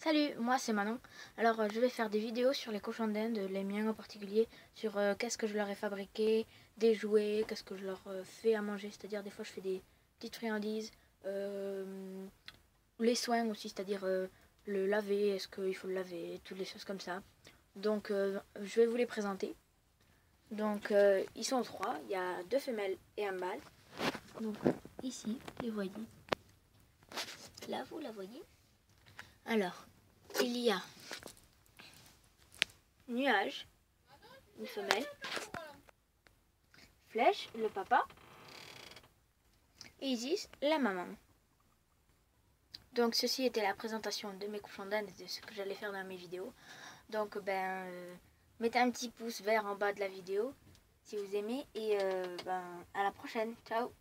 Salut, moi c'est Manon. Alors je vais faire des vidéos sur les cochons d'Inde, les miens en particulier, sur qu'est-ce que je leur ai fabriqué, des jouets, qu'est-ce que je leur fais à manger, c'est-à-dire des fois je fais des petites friandises, les soins aussi, c'est-à-dire le laver, est-ce qu'il faut le laver, toutes les choses comme ça. Donc je vais vous les présenter. Donc ils sont trois, il y a deux femelles et un mâle. Donc ici, les voyez. Là vous la voyez. Alors, il y a Nuage, une femelle, Flèche, le papa, et Isis, la maman. Donc ceci était la présentation de mes cochons d'Inde et de ce que j'allais faire dans mes vidéos. Donc mettez un petit pouce vert en bas de la vidéo si vous aimez et à la prochaine. Ciao.